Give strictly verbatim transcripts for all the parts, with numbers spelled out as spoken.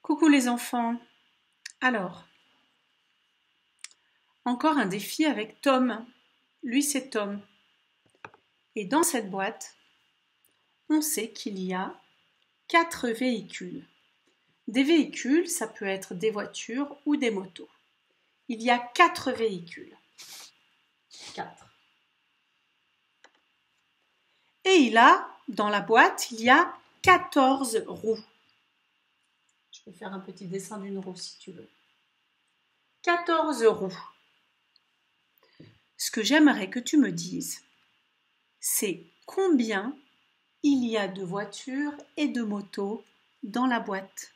Coucou les enfants. Alors, encore un défi avec Tom. Lui, c'est Tom. Et dans cette boîte, on sait qu'il y a quatre véhicules. Des véhicules, ça peut être des voitures ou des motos. Il y a quatre véhicules. Quatre. Et il a, dans la boîte, il y a quatorze roues. Je peux faire un petit dessin d'une roue si tu veux. quatorze roues. Ce que j'aimerais que tu me dises, c'est combien il y a de voitures et de motos dans la boîte.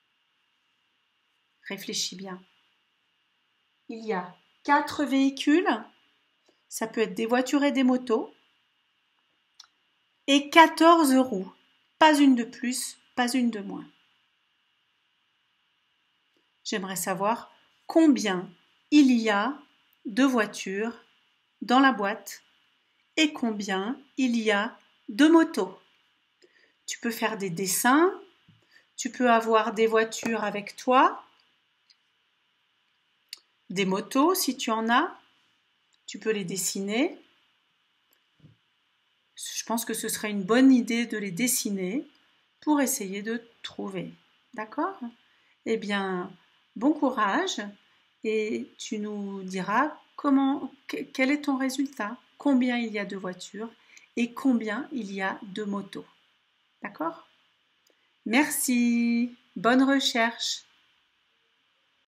Réfléchis bien. Il y a quatre véhicules, ça peut être des voitures et des motos, et quatorze roues. Pas une de plus, pas une de moins. J'aimerais savoir combien il y a de voitures dans la boîte et combien il y a de motos. Tu peux faire des dessins, tu peux avoir des voitures avec toi, des motos si tu en as, tu peux les dessiner. Je pense que ce serait une bonne idée de les dessiner pour essayer de trouver. D'accord ? Eh bien, bon courage et tu nous diras comment, quel est ton résultat, combien il y a de voitures et combien il y a de motos. D'accord ? Merci, bonne recherche.